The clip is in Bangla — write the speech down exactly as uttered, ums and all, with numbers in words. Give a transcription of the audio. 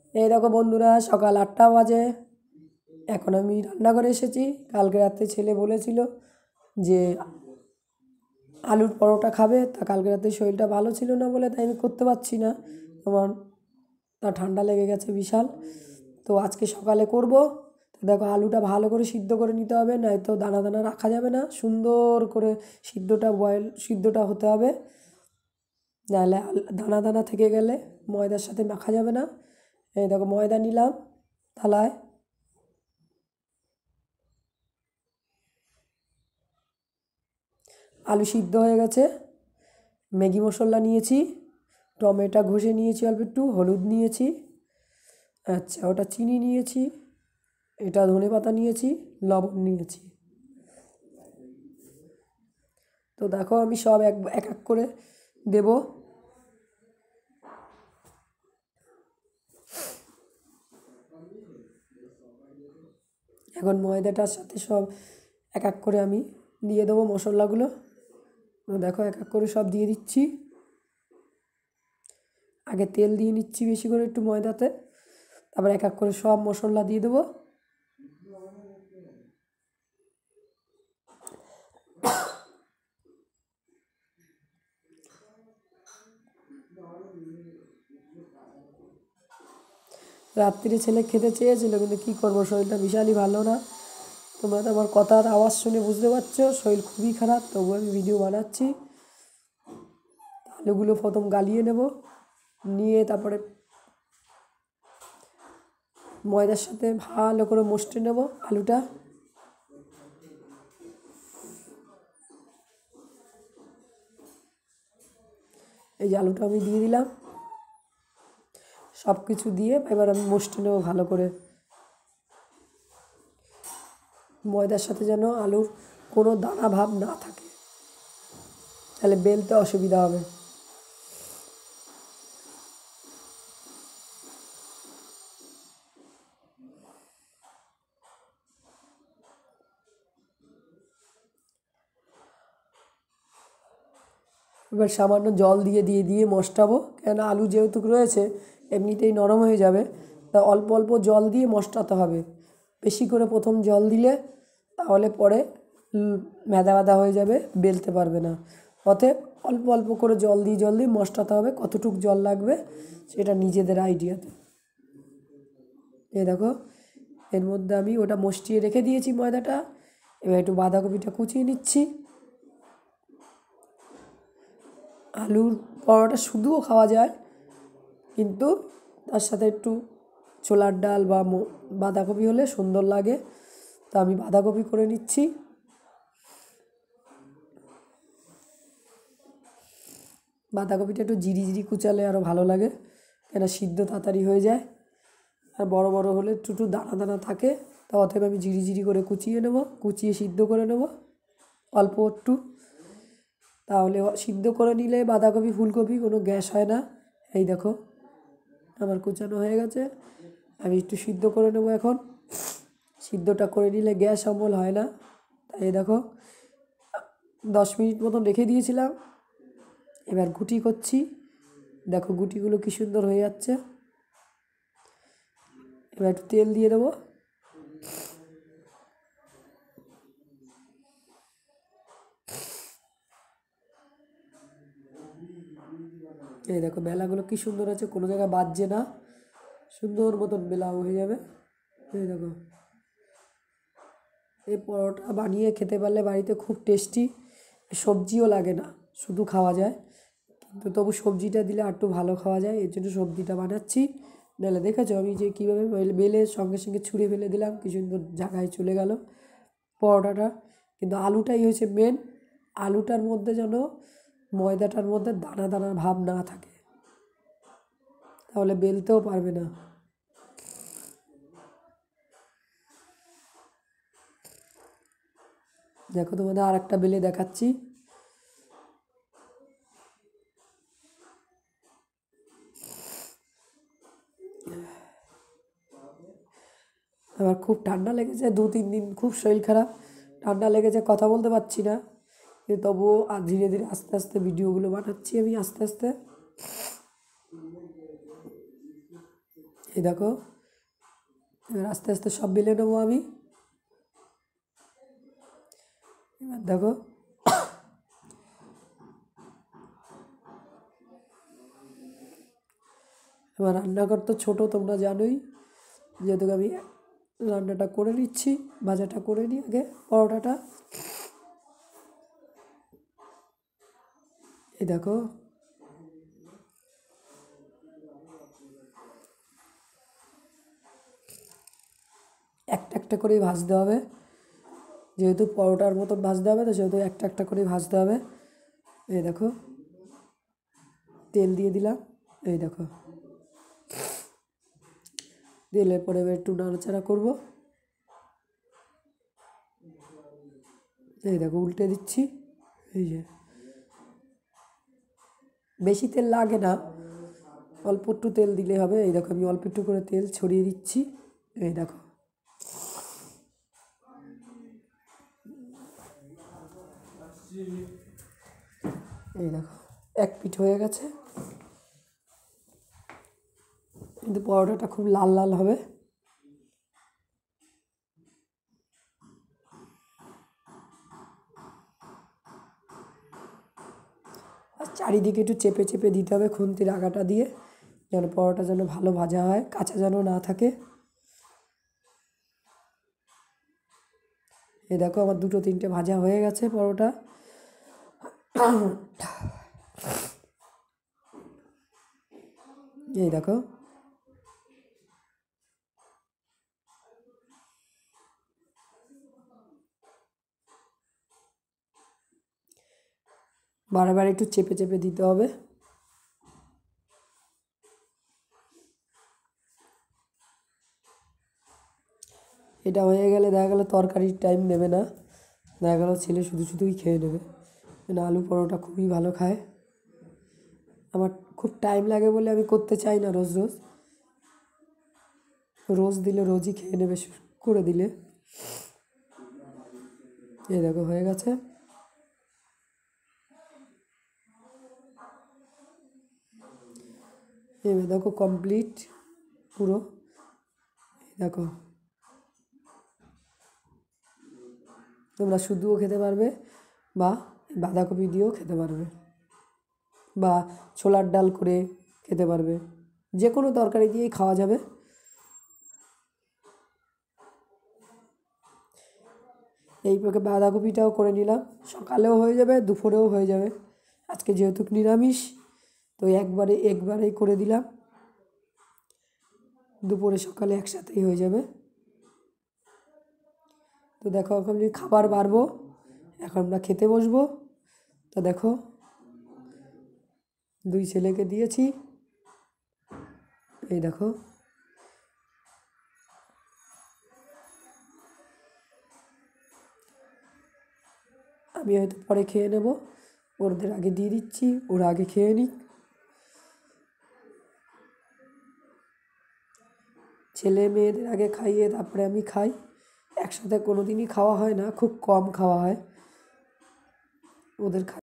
এই দেখো বন্ধুরা, সকাল আটটা বাজে। এখন আমি রান্না করে এসেছি। কালকে রাতে ছেলে বলেছিল যে আলুর পরোটা খাবে, তা কালকে রাতে শরীরটা ভালো ছিল না বলে তাই আমি করতে পারছি না। আমার তা ঠান্ডা লেগে গেছে বিশাল। তো আজকে সকালে করব। তো দেখো, আলুটা ভালো করে সিদ্ধ করে নিতে হবে, নয়তো দানা দানা রাখা যাবে না। সুন্দর করে সিদ্ধটা বয়েল সিদ্ধটা হতে হবে, নাহলে দানা দানা থেকে গেলে ময়দার সাথে মাখা যাবে না। এই দেখো, ময়দা নিলাম থালায়। আলু সিদ্ধ হয়ে গেছে। ম্যাগি মশলা নিয়েছি, টমেটো ঘষে নিয়েছি, অল্প একটু হলুদ নিয়েছি, আচ্ছা ওটা চিনি নিয়েছি, এটা ধনে পাতা নিয়েছি, লবণ নিয়েছি। তো দেখো, আমি সব এক এক এক করে দেব। এখন ময়দাটার সাথে সব এক এক করে আমি দিয়ে দেবো মশলাগুলো। দেখো, এক এক করে সব দিয়ে দিচ্ছি। আগে তেল দিয়ে নিচ্ছি বেশি করে একটু ময়দাতে, তারপর এক এক করে সব মশলা দিয়ে দেবো। রাত্রিরে ছেলে খেতে চেয়েছিল, কিন্তু কী করবো, শরীরটা বিশালই ভালো না। তোমরা তো আমার কথার আওয়াজ শুনে বুঝতে পারছো শরীর খুবই খারাপ, তবু আমি ভিডিও বানাচ্ছি। আলুগুলো প্রথম গালিয়ে নেব, নিয়ে তারপরে ময়দার সাথে ভালো করে মশটে নেব আলুটা। এই যে আলুটা আমি দিয়ে দিলাম, সব কিছু দিয়ে এবার আমি মশটে নেব ভালো করে। ময়দার সাথে যেন আলুর কোনো দানা ভাব না থাকে, তাহলে বেলতে অসুবিধা হবে। এবার সামান্য জল দিয়ে দিয়ে দিয়ে মশটাবো, কেন আলু যেহেতু রয়েছে এমনিতেই নরম হয়ে যাবে। তা অল্প অল্প জল দিয়ে মশটাতে হবে। বেশি করে প্রথম জল দিলে তাহলে পরে ম্যাদা ম্যাদা হয়ে যাবে, বেলতে পারবে না। অতএব অল্প অল্প করে জল দিয়ে জল দিয়ে মশটাতে হবে। কতটুক জল লাগবে সেটা নিজেদের আইডিয়াতে। এই দেখো, এর মধ্যে আমি ওটা মশটিয়ে রেখে দিয়েছি ময়দাটা। এবার একটু বাঁধাকপিটা কুচিয়ে নিচ্ছি। আলুর পরোটা শুধুও খাওয়া যায়, কিন্তু তার সাথে একটু ছোলার ডাল বা বাঁধাকপি হলে সুন্দর লাগে। তা আমি বাঁধাকপি করে নিচ্ছি। বাঁধাকপিটা একটু জিরি জিরি কুচালে আরও ভালো লাগে, কেন সিদ্ধ তাড়াতাড়ি হয়ে যায়। আর বড় বড় হলে একটু একটু দানা দানা থাকে, তা অতএব আমি জিরি জিরি করে কুচিয়ে নেব, কুচিয়ে সিদ্ধ করে নেব অল্প একটু। তাহলে সিদ্ধ করে নিলে বাঁধাকপি ফুলকপি কোনো গ্যাস হয় না। এই দেখো, আমার কুচানো হয়ে গেছে। আমি একটু সিদ্ধ করে নেব এখন। সিদ্ধটা করে নিলে গ্যাস অম্বল হয় না। তাই দেখো, দশ মিনিট মতন রেখে দিয়েছিলাম। এবার গুটি করছি। দেখো গুটিগুলো কী সুন্দর হয়ে যাচ্ছে। এবার একটু তেল দিয়ে দেবো। এই দেখো, বেলাগুলো কী সুন্দর আছে, কোনো জায়গায় বাজছে না, সুন্দর মতন বেলা হয়ে যাবে। এই দেখো, এই পরোটা বানিয়ে খেতে পারলে বাড়িতে খুব টেস্টি, সবজিও লাগে না, শুধু খাওয়া যায়। কিন্তু তবু সবজিটা দিলে আর একটু ভালো খাওয়া যায়, এর জন্য সবজিটা বানাচ্ছি। নাহলে দেখেছো আমি যে কীভাবে বেলে সঙ্গে সঙ্গে ছুঁড়ে ফেলে দিলাম, কি সুন্দর জায়গায় চলে গেল পরোটাটা। কিন্তু আলুটাই হয়েছে মেন। আলুটার মধ্যে যেন ময়দাটার মধ্যে দানা দানার ভাব না থাকে, তাহলে বেলতেও পারবে না। দেখো, তোমাদের আর একটা বেলে দেখাচ্ছি। আমার খুব ঠান্ডা লেগেছে, দু তিন দিন খুব শরীর খারাপ, ঠান্ডা লেগেছে, কথা বলতে পারছি না। কিন্তু তবুও আর ধীরে ধীরে আস্তে আস্তে ভিডিওগুলো বানাচ্ছি আমি আস্তে আস্তে। এই দেখো এবার আস্তে আস্তে সব বেলে নেবো আমি। এবার দেখো এবার রান্নাঘর তো ছোটো তোমরা জানোই, যেহেতু আমি রান্নাটা করে নিচ্ছি, ভাজাটা করে নিই আগে পরোটাটা। এই দেখো একটা একটা করেই ভাজতে হবে, যেহেতু পরোটার মতন ভাজতে হবে তো সেহেতু একটা একটা করেই ভাজতে হবে। এই দেখো তেল দিয়ে দিলাম, এই দেখো দিলে পরে এবার একটু নাড়াচাড়া করবো। এই দেখো উল্টে দিচ্ছি, এই যে বেশি তেল লাগে না, অল্প একটু তেল দিলে হবে। এই দেখো আমি অল্প একটু করে তেল ছড়িয়ে দিচ্ছি, এই দেখো এই দেখো এক পিঠ হয়ে গেছে, কিন্তু পরোটাটা খুব লাল লাল হবে। আর চারিদিকে একটু চেপে চেপে দিতে হবে খুন্তির আগাটা দিয়ে, যেন পরোটা যেন ভালো ভাজা হয়, কাঁচা যেন না থাকে। এই দেখো আমার দুটো তিনটে ভাজা হয়ে গেছে পরোটা। এই দেখো বারবার একটু চেপে চেপে দিতে হবে। এটা হয়ে গেলে দেখা গেলো তরকারির টাইম নেবে না, দেখা গেলো ছেলে শুধু শুধুই খেয়ে নেবে। মানে আলু পরোটা খুবই ভালো খায়, আমার খুব টাইম লাগে বলে আমি করতে চাই না রোজ রোজ, রোজ দিলে রোজই খেয়ে নেবে করে দিলে। এই দেখো হয়ে গেছে, এবার দেখো কমপ্লিট পুরো। দেখো তোমরা শুধুও খেতে পারবে বা বাঁধাকপি দিয়েও খেতে পারবে, বা ছোলার ডাল করে খেতে পারবে, যে কোনো তরকারি দিয়েই খাওয়া যাবে। এই পাকে বাঁধাকপিটাও করে নিলাম, সকালেও হয়ে যাবে দুপুরেও হয়ে যাবে, আজকে যেহেতু নিরামিষ তো একবারে একবারেই করে দিলাম, দুপুরে সকালে একসাথেই হয়ে যাবে। তো দেখো এখন আমি খাবার বাড়বো, এখন আমরা খেতে বসবো। তো দেখো দুই ছেলেকে দিয়েছি, এই দেখো আমি হয়তো পরে খেয়ে নেব, ওদের আগে দিয়ে দিচ্ছি, ওরা আগে খেয়ে নিক। ছেলে মেয়েদের আগে খাইয়ে তারপরে আমি খাই, একসাথে কোনো দিনই খাওয়া হয় না, খুব কম খাওয়া হয় ওদের।